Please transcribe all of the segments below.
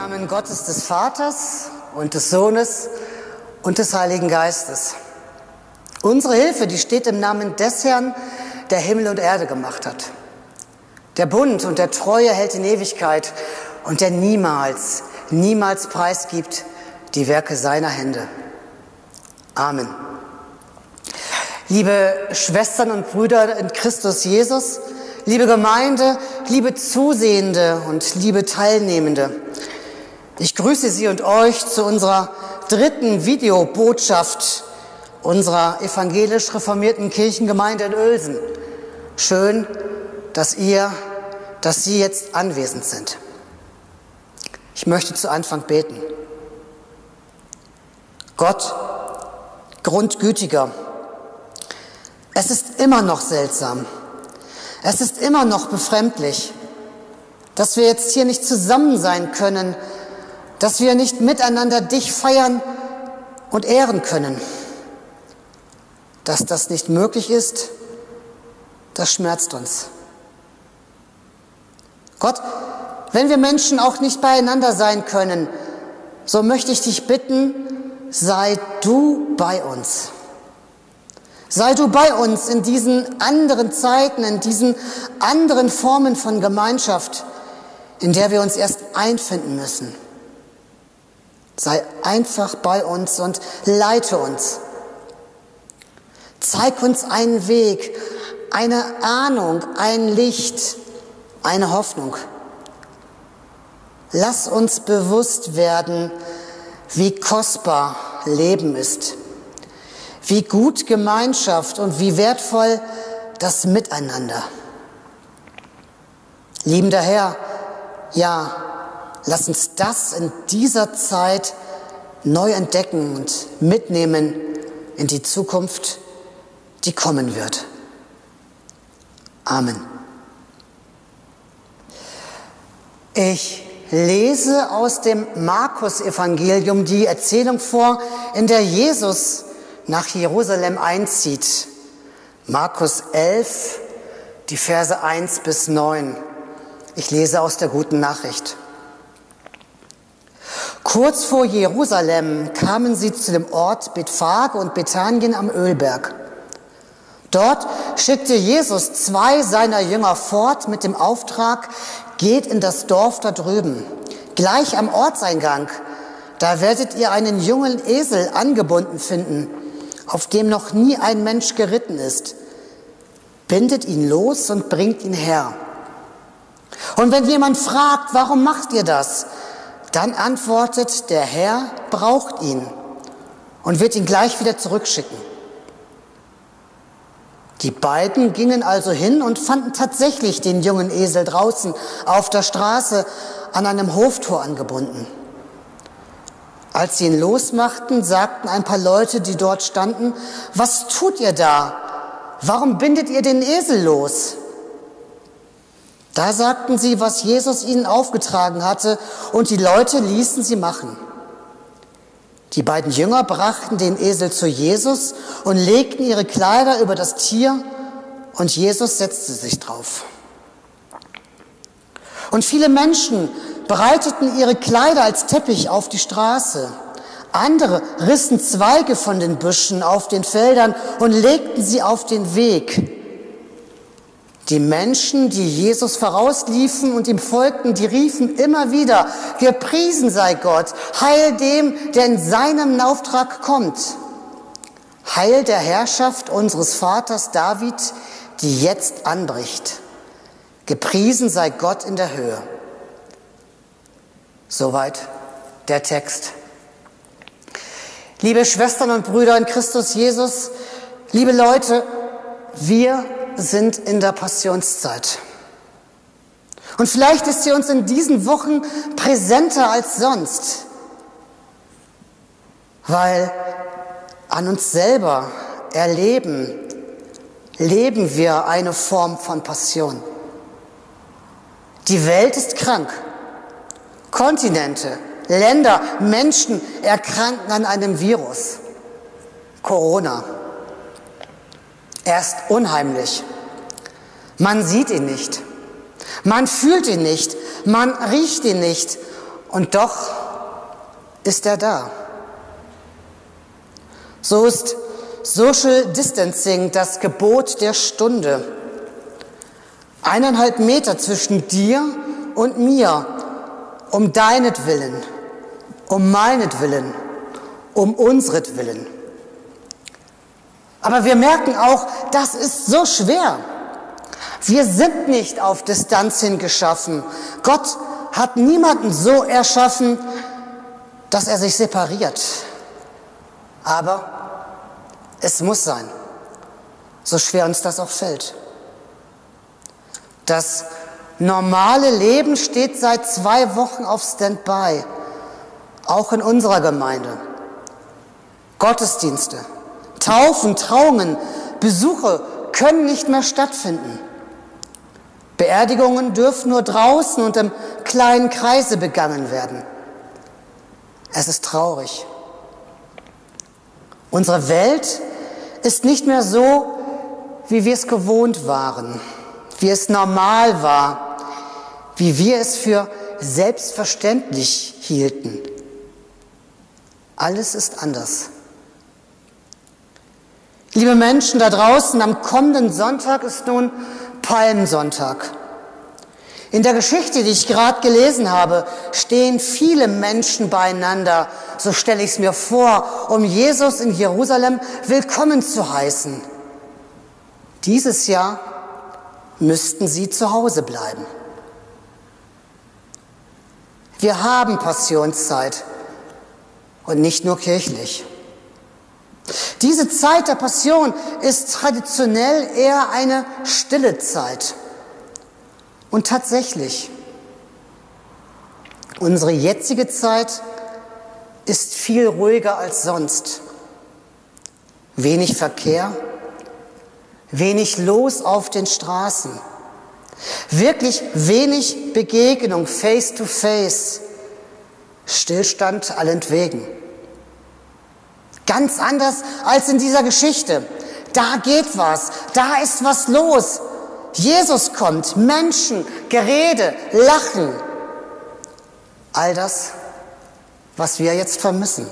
Namen Gottes des Vaters und des Sohnes und des Heiligen Geistes. Unsere Hilfe, die steht im Namen des Herrn, der Himmel und Erde gemacht hat. Der Bund und der Treue hält in Ewigkeit und der niemals, niemals preisgibt die Werke seiner Hände. Amen. Liebe Schwestern und Brüder in Christus Jesus, liebe Gemeinde, liebe Zusehende und liebe Teilnehmende, ich grüße Sie und euch zu unserer dritten Videobotschaft unserer evangelisch reformierten Kirchengemeinde in Uelsen. Schön, dass Sie jetzt anwesend sind. Ich möchte zu Anfang beten. Gott, Grundgütiger, es ist immer noch seltsam, es ist immer noch befremdlich, dass wir jetzt hier nicht zusammen sein können, dass wir nicht miteinander dich feiern und ehren können. Dass das nicht möglich ist, das schmerzt uns. Gott, wenn wir Menschen auch nicht beieinander sein können, so möchte ich dich bitten, sei du bei uns. Sei du bei uns in diesen anderen Zeiten, in diesen anderen Formen von Gemeinschaft, in der wir uns erst einfinden müssen. Sei einfach bei uns und leite uns. Zeig uns einen Weg, eine Ahnung, ein Licht, eine Hoffnung. Lass uns bewusst werden, wie kostbar Leben ist, wie gut Gemeinschaft und wie wertvoll das Miteinander. Liebender Herr, ja, lass uns das in dieser Zeit neu entdecken und mitnehmen in die Zukunft, die kommen wird. Amen. Ich lese aus dem Markus-Evangelium die Erzählung vor, in der Jesus nach Jerusalem einzieht. Markus 11, die Verse 1 bis 9. Ich lese aus der Guten Nachricht. Kurz vor Jerusalem kamen sie zu dem Ort Bethphage und Bethanien am Ölberg. Dort schickte Jesus 2 seiner Jünger fort mit dem Auftrag, geht in das Dorf da drüben, gleich am Ortseingang. Da werdet ihr einen jungen Esel angebunden finden, auf dem noch nie ein Mensch geritten ist. Bindet ihn los und bringt ihn her. Und wenn jemand fragt, warum macht ihr das? Dann antwortet, der Herr braucht ihn und wird ihn gleich wieder zurückschicken. Die beiden gingen also hin und fanden tatsächlich den jungen Esel draußen auf der Straße an einem Hoftor angebunden. Als sie ihn losmachten, sagten ein paar Leute, die dort standen, was tut ihr da? Warum bindet ihr den Esel los? Da sagten sie, was Jesus ihnen aufgetragen hatte, und die Leute ließen sie machen. Die beiden Jünger brachten den Esel zu Jesus und legten ihre Kleider über das Tier, und Jesus setzte sich drauf. Und viele Menschen breiteten ihre Kleider als Teppich auf die Straße. Andere rissen Zweige von den Büschen auf den Feldern und legten sie auf den Weg. Die Menschen, die Jesus vorausliefen und ihm folgten, die riefen immer wieder, gepriesen sei Gott, heil dem, der in seinem Auftrag kommt. Heil der Herrschaft unseres Vaters David, die jetzt anbricht. Gepriesen sei Gott in der Höhe. Soweit der Text. Liebe Schwestern und Brüder in Christus Jesus, liebe Leute, wir sind in der Passionszeit. Und vielleicht ist sie uns in diesen Wochen präsenter als sonst, weil an uns selber leben wir eine Form von Passion. Die Welt ist krank. Kontinente, Länder, Menschen erkranken an einem Virus. Corona. Er ist unheimlich. Man sieht ihn nicht. Man fühlt ihn nicht. Man riecht ihn nicht. Und doch ist er da. So ist Social Distancing das Gebot der Stunde. 1,5 Meter zwischen dir und mir, um deinetwillen, um meinetwillen, um unsretwillen. Aber wir merken auch, das ist so schwer. Wir sind nicht auf Distanz hin geschaffen. Gott hat niemanden so erschaffen, dass er sich separiert. Aber es muss sein, so schwer uns das auch fällt. Das normale Leben steht seit 2 Wochen auf Standby, auch in unserer Gemeinde. Gottesdienste, Taufen, Trauungen, Besuche können nicht mehr stattfinden. Beerdigungen dürfen nur draußen und im kleinen Kreise begangen werden. Es ist traurig. Unsere Welt ist nicht mehr so, wie wir es gewohnt waren, wie es normal war, wie wir es für selbstverständlich hielten. Alles ist anders. Liebe Menschen da draußen, am kommenden Sonntag ist nun Palmsonntag. In der Geschichte, die ich gerade gelesen habe, stehen viele Menschen beieinander, so stelle ich es mir vor, um Jesus in Jerusalem willkommen zu heißen. Dieses Jahr müssten sie zu Hause bleiben. Wir haben Passionszeit und nicht nur kirchlich. Diese Zeit der Passion ist traditionell eher eine stille Zeit. Und tatsächlich, unsere jetzige Zeit ist viel ruhiger als sonst. Wenig Verkehr, wenig los auf den Straßen, wirklich wenig Begegnung face to face, Stillstand allentwegen. Ganz anders als in dieser Geschichte. Da geht was, da ist was los. Jesus kommt, Menschen, Gerede, Lachen. All das, was wir jetzt vermissen.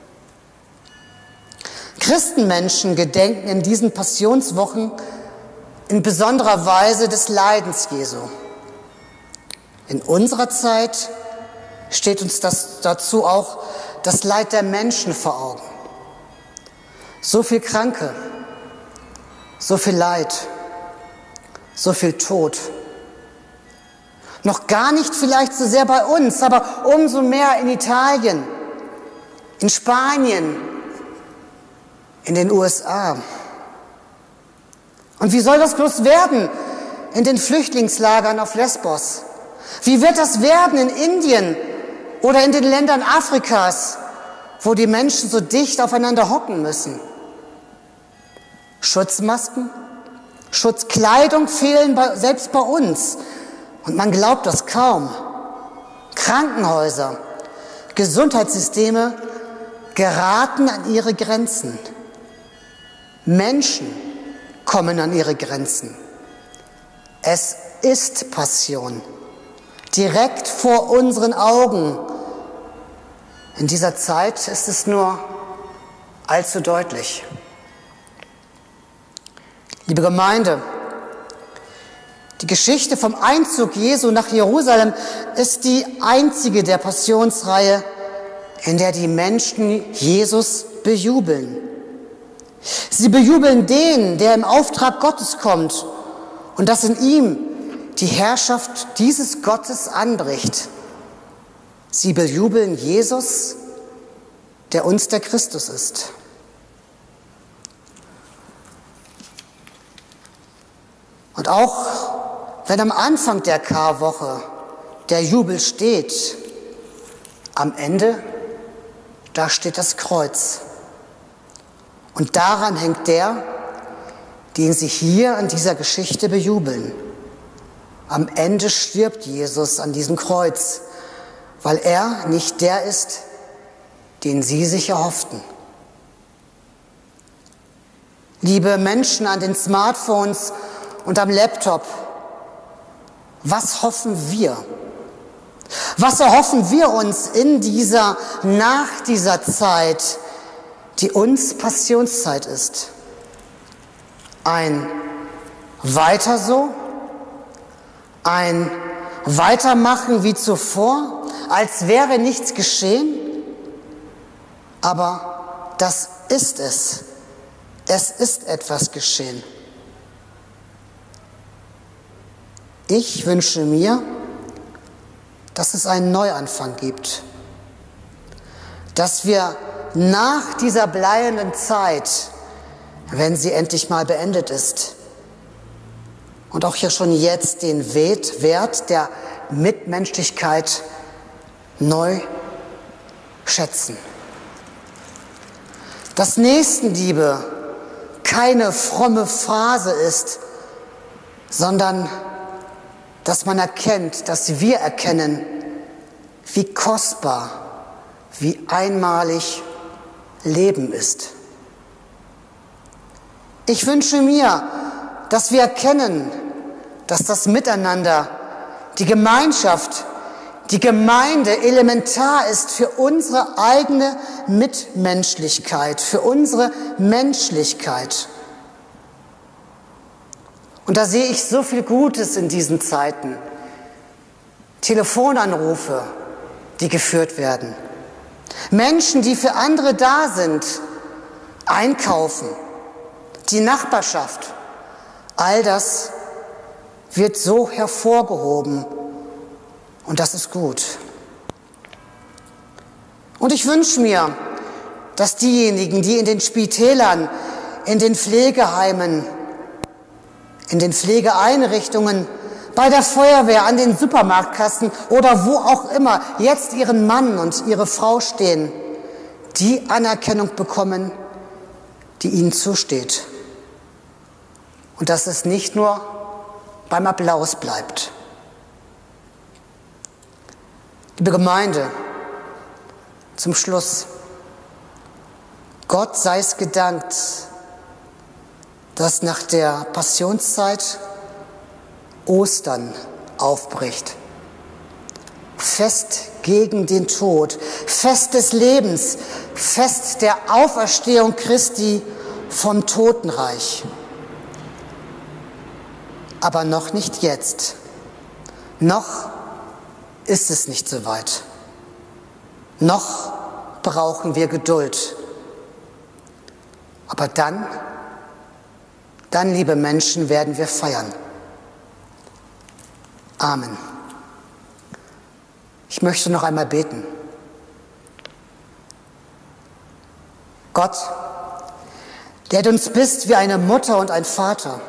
Christenmenschen gedenken in diesen Passionswochen in besonderer Weise des Leidens Jesu. In unserer Zeit steht uns dazu auch das Leid der Menschen vor Augen. So viel Kranke, so viel Leid, so viel Tod. Noch gar nicht vielleicht so sehr bei uns, aber umso mehr in Italien, in Spanien, in den USA. Und wie soll das bloß werden in den Flüchtlingslagern auf Lesbos? Wie wird das werden in Indien oder in den Ländern Afrikas, wo die Menschen so dicht aufeinander hocken müssen? Schutzmasken, Schutzkleidung fehlen selbst bei uns. Und man glaubt das kaum. Krankenhäuser, Gesundheitssysteme geraten an ihre Grenzen. Menschen kommen an ihre Grenzen. Es ist Passion. Direkt vor unseren Augen. In dieser Zeit ist es nur allzu deutlich. Liebe Gemeinde, die Geschichte vom Einzug Jesu nach Jerusalem ist die einzige der Passionsreihe, in der die Menschen Jesus bejubeln. Sie bejubeln den, der im Auftrag Gottes kommt und dass in ihm die Herrschaft dieses Gottes anbricht. Sie bejubeln Jesus, der uns der Christus ist. Und auch wenn am Anfang der Karwoche der Jubel steht, am Ende, da steht das Kreuz. Und daran hängt der, den sie hier in dieser Geschichte bejubeln. Am Ende stirbt Jesus an diesem Kreuz, weil er nicht der ist, den sie sich erhofften. Liebe Menschen an den Smartphones und am Laptop, was hoffen wir? Was erhoffen wir uns nach dieser Zeit, die uns Passionszeit ist? Ein Weiter so? Ein Weitermachen wie zuvor, als wäre nichts geschehen? Aber das ist es. Es ist etwas geschehen. Ich wünsche mir, dass es einen Neuanfang gibt. Dass wir nach dieser bleiernden Zeit, wenn sie endlich mal beendet ist, und auch hier schon jetzt den Wert der Mitmenschlichkeit neu schätzen. Dass Nächstenliebe keine fromme Phrase ist, sondern dass man erkennt, dass wir erkennen, wie kostbar, wie einmalig Leben ist. Ich wünsche mir, dass wir erkennen, dass das Miteinander, die Gemeinschaft, die Gemeinde elementar ist für unsere eigene Mitmenschlichkeit, für unsere Menschlichkeit. Und da sehe ich so viel Gutes in diesen Zeiten. Telefonanrufe, die geführt werden. Menschen, die für andere da sind. Einkaufen. Die Nachbarschaft. All das wird so hervorgehoben. Und das ist gut. Und ich wünsche mir, dass diejenigen, die in den Spitälern, in den Pflegeheimen, in den Pflegeeinrichtungen, bei der Feuerwehr, an den Supermarktkassen oder wo auch immer jetzt ihren Mann und ihre Frau stehen, die Anerkennung bekommen, die ihnen zusteht. Und dass es nicht nur beim Applaus bleibt. Liebe Gemeinde, zum Schluss. Gott sei es gedankt, dass nach der Passionszeit Ostern aufbricht. Fest gegen den Tod, Fest des Lebens, Fest der Auferstehung Christi vom Totenreich. Aber noch nicht jetzt. Noch ist es nicht so weit. Noch brauchen wir Geduld. Aber dann, liebe Menschen, werden wir feiern. Amen. Ich möchte noch einmal beten. Gott, der du uns bist wie eine Mutter und ein Vater,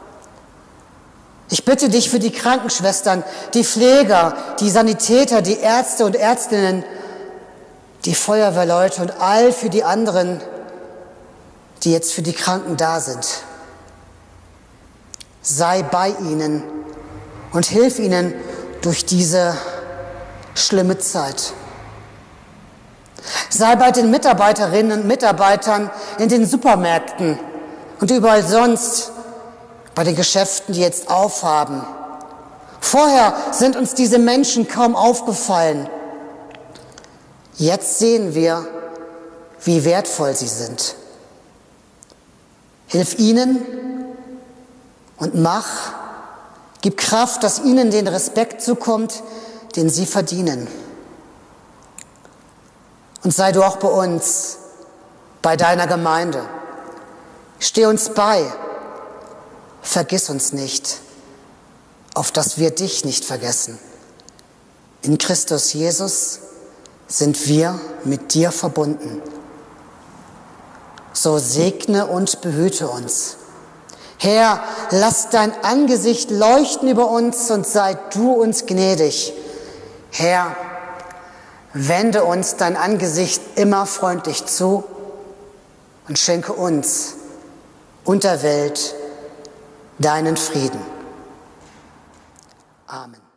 ich bitte dich für die Krankenschwestern, die Pfleger, die Sanitäter, die Ärzte und Ärztinnen, die Feuerwehrleute und all für die anderen, die jetzt für die Kranken da sind. Sei bei ihnen und hilf ihnen durch diese schlimme Zeit. Sei bei den Mitarbeiterinnen und Mitarbeitern in den Supermärkten und überall sonst, bei den Geschäften, die jetzt aufhaben. Vorher sind uns diese Menschen kaum aufgefallen. Jetzt sehen wir, wie wertvoll sie sind. Hilf ihnen und gib Kraft, dass ihnen den Respekt zukommt, den sie verdienen. Und sei du auch bei uns, bei deiner Gemeinde. Steh uns bei. Vergiss uns nicht, auf dass wir dich nicht vergessen. In Christus Jesus sind wir mit dir verbunden. So segne und behüte uns. Herr, lass dein Angesicht leuchten über uns und sei du uns gnädig. Herr, wende uns dein Angesicht immer freundlich zu und schenke uns und der Welt deinen Frieden. Amen.